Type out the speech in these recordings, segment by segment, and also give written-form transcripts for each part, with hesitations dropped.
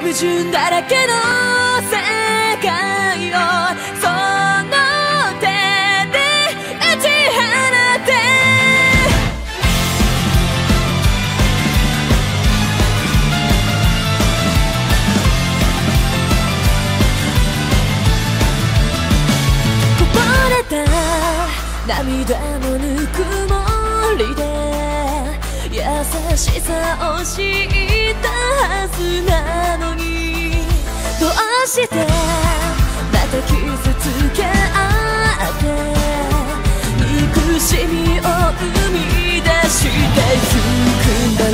矛盾だらけの世界をその手で打ち放てこぼれた涙のぬくもりで優しさを知ったはずなのにどうしてまた傷つけ合って憎しみを生み出してゆくんだろ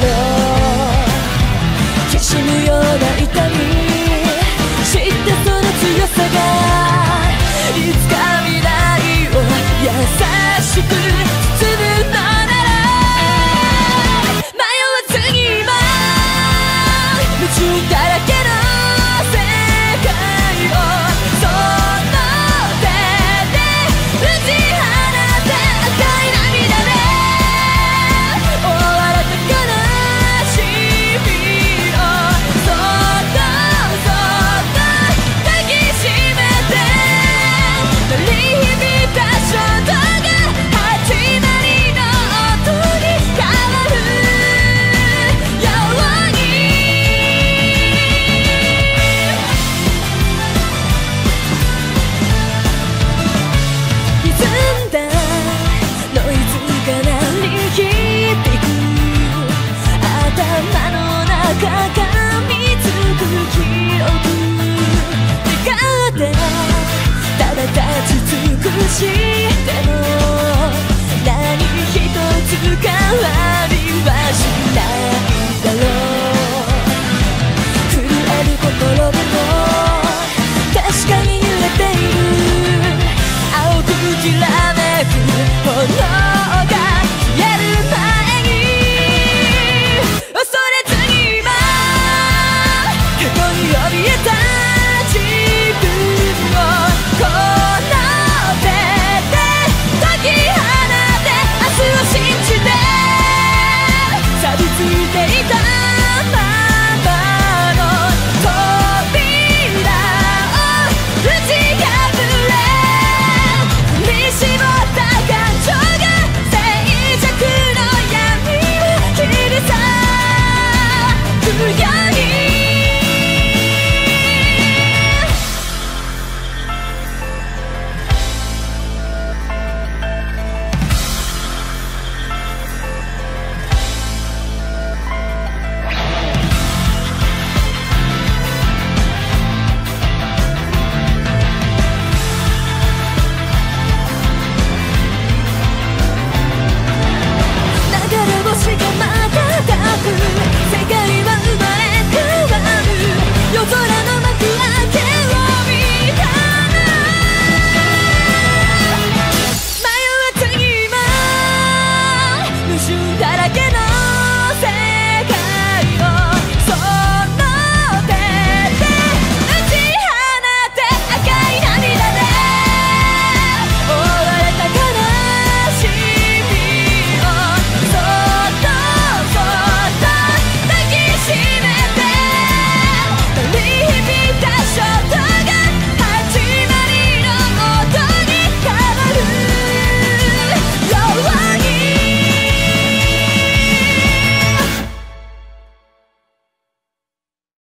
う。きしむような痛み知ってその強さがいつか未来を優しく包むのなら矛盾だらけの世界をその手で打ち放て赤い涙で終わらた悲しみをそっとそっと抱きしめて鳴り響いた衝動が始まりの音に変わるように頭の中が見つく記憶願ってただ立ち尽くしても何一つ変わりはしない